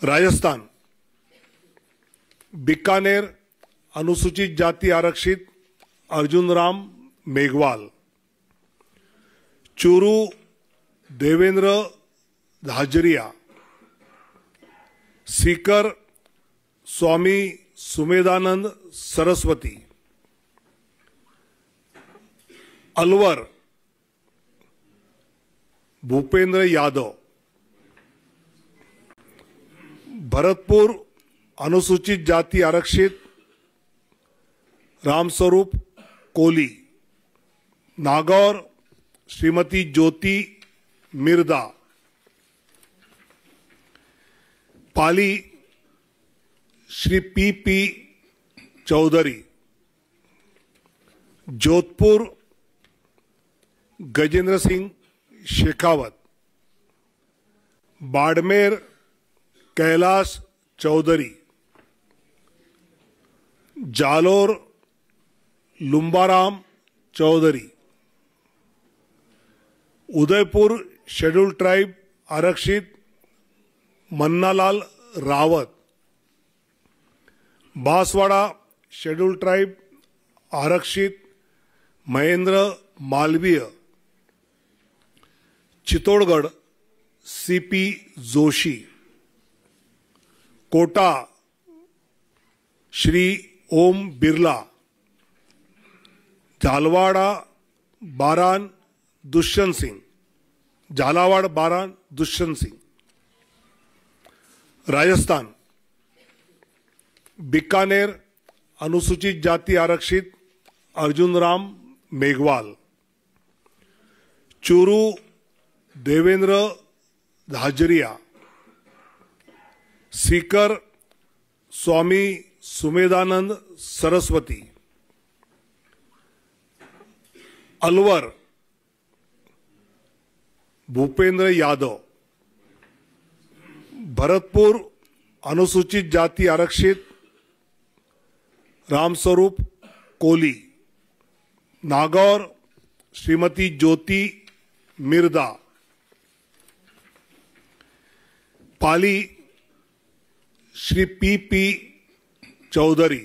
राजस्थान, बीकानेर अनुसूचित जाति आरक्षित अर्जुन राम मेघवाल, चूरू देवेंद्र झाजरिया, सीकर स्वामी सुमेधानंद सरस्वती, अलवर भूपेंद्र यादव, भरतपुर अनुसूचित जाति आरक्षित Ramswaroop Koli, Nagaur Shrimati Jyoti Mirdha, Pali Shri P Chaudhary, Jodhpur Gajendra Singh Shekhawat, Barmer Kailash Chaudhary, Jalore Lumbaram Chaudhary, Udaipur schedule tribe आरक्षित मन्नालाल रावत, बांसवाड़ा शेड्यूल ट्राइब आरक्षित महेंद्र मालवीय, चित्तौड़गढ़ सीपी जोशी, कोटा श्री ओम बिरला, झालवाड़ा बारान दुष्यंत सिंह, झालावाड़ बारान दुष्यंत सिंह। राजस्थान, बीकानेर अनुसूचित जाति आरक्षित अर्जुन राम मेघवाल, चूरू देवेंद्र झाजरिया, सीकर स्वामी सुमेधानंद सरस्वती, अलवर भूपेंद्र यादव, भरतपुर अनुसूचित जाति आरक्षित Ramswaroop Koli, Nagaur Shrimati Jyoti Mirdha, Pali Shri P Chaudhary,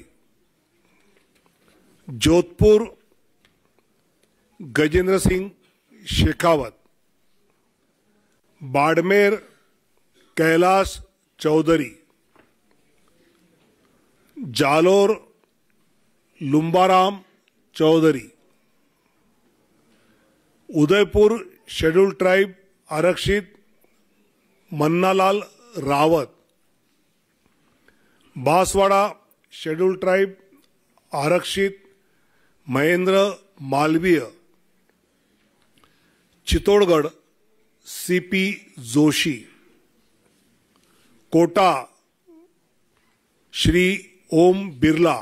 Jodhpur Gajendra Singh Shekhawat, Barmer Kailash Chaudhary, Jalore Lumbaram Chaudhary, Udaipur schedule tribe आरक्षित मन्नालाल रावत, बांसवाड़ा शेड्यूल ट्राइब आरक्षित महेंद्र मालवीय, चित्तौड़गढ़ सीपी जोशी, कोटा श्री ओम बिरला,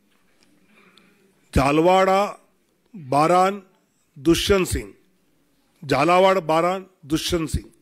झालवाड़ा बारान दुष्यंत सिंह, झालावाड़ बारान दुष्यंत सिंह।